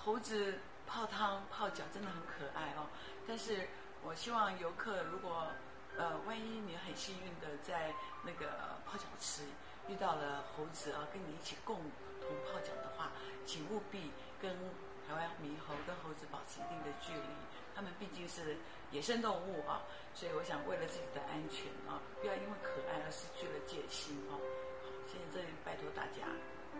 猴子泡汤泡脚真的很可爱哦。但是我希望游客如果万一你很幸运的在那个泡脚池遇到了猴子啊，跟你一起共同泡脚的话，请务必跟台湾猕猴跟猴子保持一定的距离，它们毕竟是野生动物啊，所以我想为了自己的安全啊，不要因为可爱而失去了戒心哦。好，现在这里拜托大家。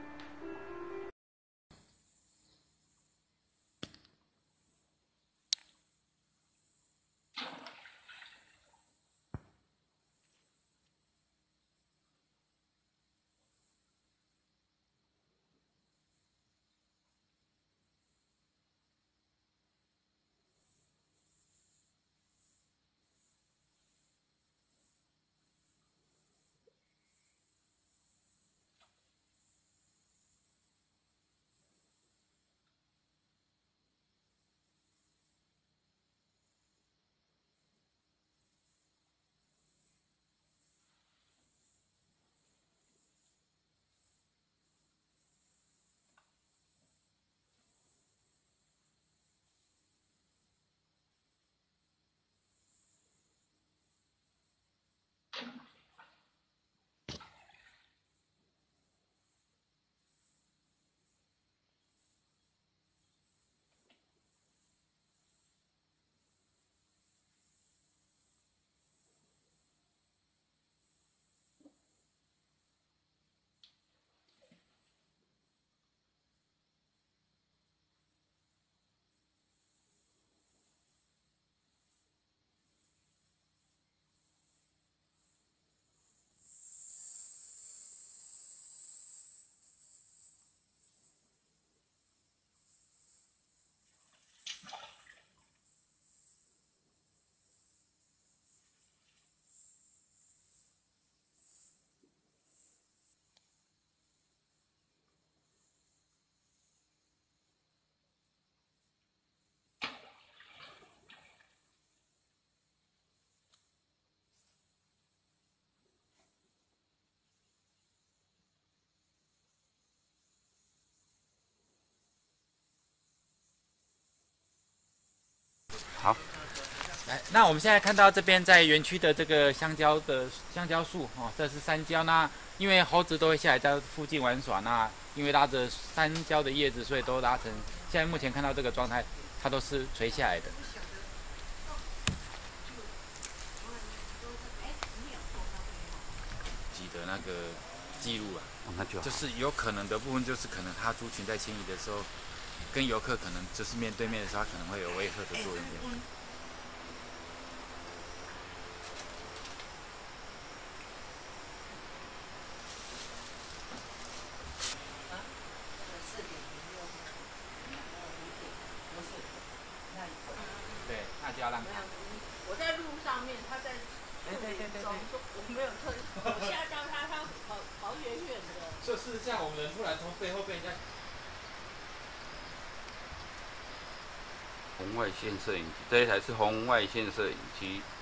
好， 来，那我们现在看到这边在园区的这个香蕉树哦，这是山椒。那因为猴子都会下来在附近玩耍，那因为拉着山椒的叶子，所以都拉成现在目前看到这个状态，它都是垂下来的。记得那个记录啊， 那就好就是有可能的部分，就是可能它族群在迁移的时候，跟游客可能就是面对面的时候，它可能会有威吓的作用。对，那就要让它。 我在路上面，他在对，我没有特，我吓到他，他跑远远的。 就是像我们人突然从背后被人家。 红外线摄影机，这一台是红外线摄影机。